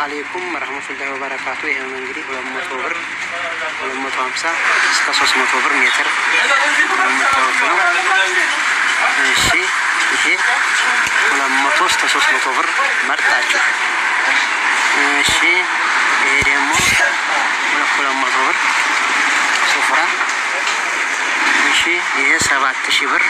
عليكم ورحمة الله وبركاته. ይሄ ነው እንግዲህ 200 ብር 250 እስከ 300 ብር ሜትር ነው። እሺ ይሄ 200 እስከ 300 ብር መርጣችሁ። እሺ ይሄ ደግሞ 200 ብር ሱፍራ። እሺ ይሄ 7000 ብር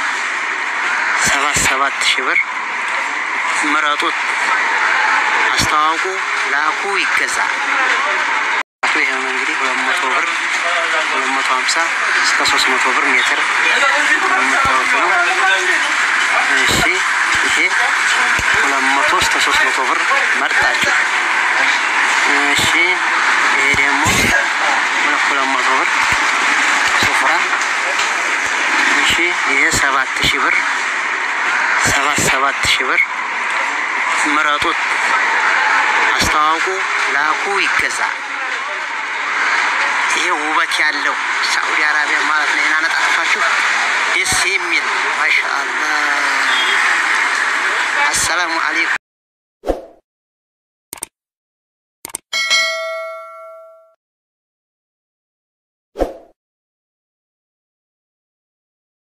7000 ብር ምረጡት። አስተዋውቁ ላኩ ይገዛ። ይሄ ነው እንግዲህ 200 ብር 250 እስከ 300 ብር ሜትር ነው። እሺ ይሄ 200 እስከ 300 ብር መርጣችሁ። እሺ ይሄ ደግሞ 200 ብር ሱፍራ። እሺ ይሄ 7000 ብር 7000 ብር ምረጡት። አስተዋውቁ ላኩ ይገዛ። ይሄ ውበት ያለው ሳዑዲ አረቢያ